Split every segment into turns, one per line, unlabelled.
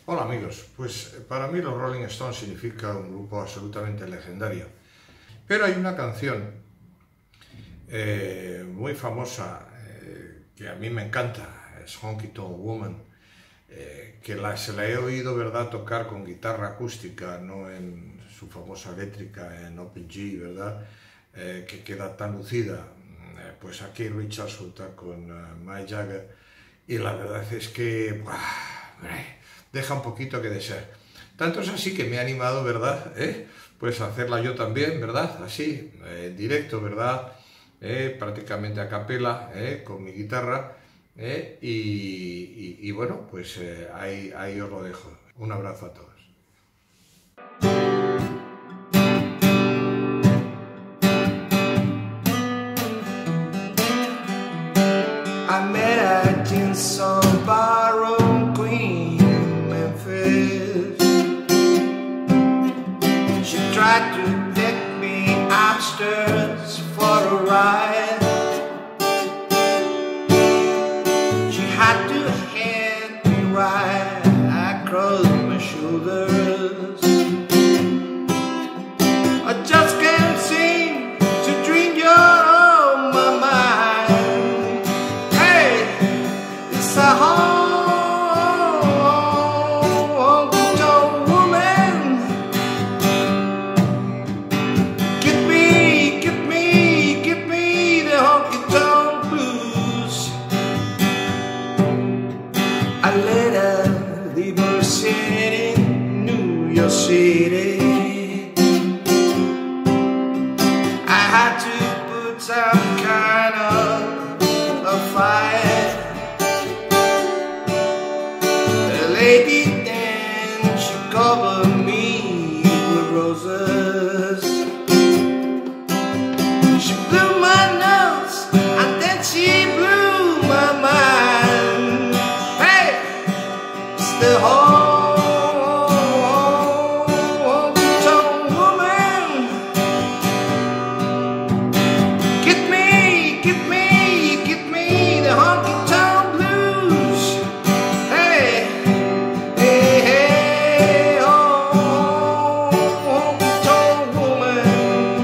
Hola amigos, pues para mí los Rolling Stones significa un grupo absolutamente legendario. Pero hay una canción muy famosa que a mí me encanta, es Honky Tonk Woman, que se la he oído, ¿verdad?, tocar con guitarra acústica, no en su famosa eléctrica, en Open G, ¿verdad?, que queda tan lucida. Pues aquí Richard Sulta con Mick Jagger, y la verdad es que deja un poquito que desear. Tanto es así que me ha animado, ¿verdad?, pues a hacerla yo también, ¿verdad?, así, en directo, ¿verdad?, prácticamente a capela, con mi guitarra, y bueno, pues ahí os lo dejo. Un abrazo a todos.
I met her in some barroom queen in Memphis. She tried to take me upstairs for a ride. She had to hand me right across my shoulders. I just can't seem to drink your on my mind. Hey, it's a honky-tonk woman. Give me the honky-tonk blues. I let her leave her city, New York City. I had to put some kind of a fight. The lady then she covered me with roses. She blew my nose and then she blew my mind. Hey, it's the honky-tonk woman. Give me the honky-tonk blues. Hey, hey, hey, oh, honky-tonk woman.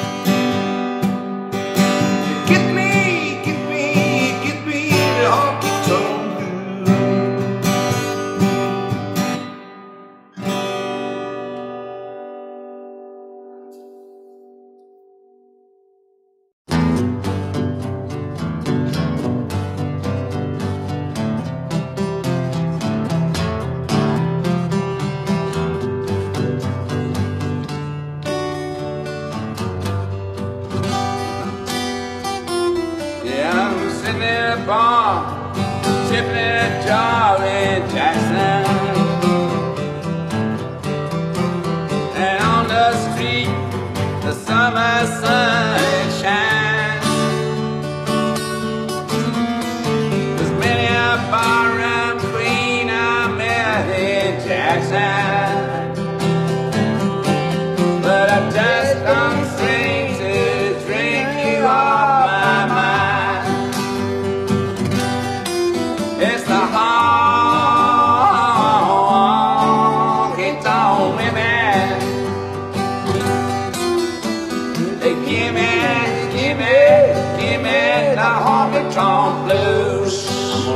Give me the honky-tonk blues.
Yeah, I'm sitting in a bar, sipping a jar in Jackson. And on the street, the summer sun shines. There's many a barroom queen I met in Jackson. But I just don't sing to drink you off my mind. It's the honky-tonk women. They give me the honky-tonk blues.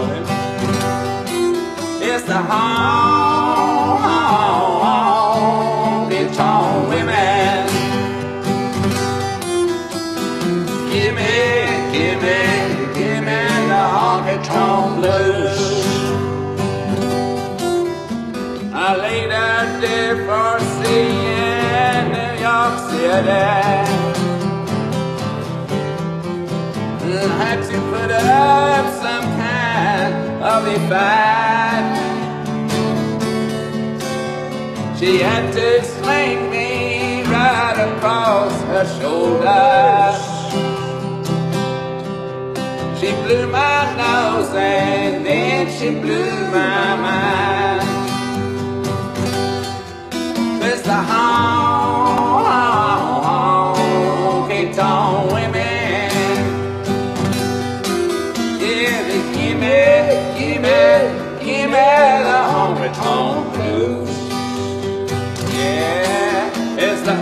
It's the honky-tonk women. Give me the honky-tonk blues. I laid a day for seeing New York City. Had to put up some kind of a fight. She had to sling me right across her shoulders. She blew my nose and then she blew my mind. It's the honky-tonk women. Yeah, they give me the honky-tonk blues.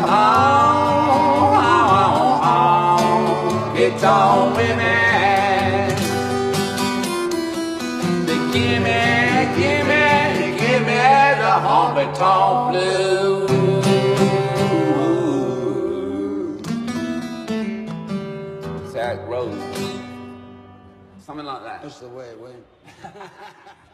It's all women. Give me the honky-tonk blues. That's how it grows. Something like that.
That's the way it went.